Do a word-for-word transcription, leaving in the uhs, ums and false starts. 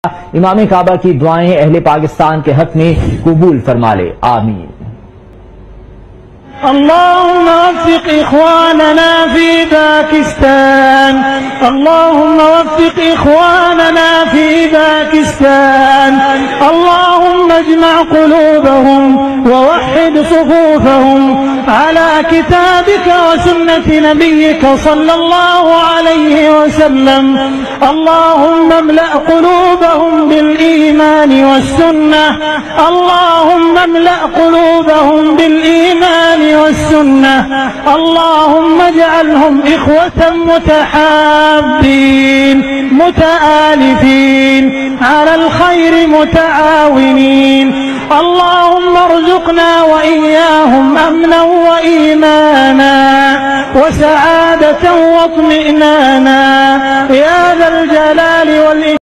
इमाम काबा की दुआएं अहले पाकिस्तान के हक में कबूल फरमा ले, आमीन। اللهم وفق إخواننا في باكستان، اللهم وفق إخواننا في باكستان، اللهم اجمع قلوبهم ووحد صفوفهم على كتابك وسنة نبيك صلى الله عليه وسلم. اللهم املأ قلوبهم بالإيمان والسنة، اللهم املأ قلوبهم بالإيمان والسنة، اللهم اجعلهم إخوة متحابين متآلفين على الخير متعاونين. اللهم ارزقنا وإياهم أمنا وإيمانا وسعادة واطمئنانا يا ذا الجلال والإكرام.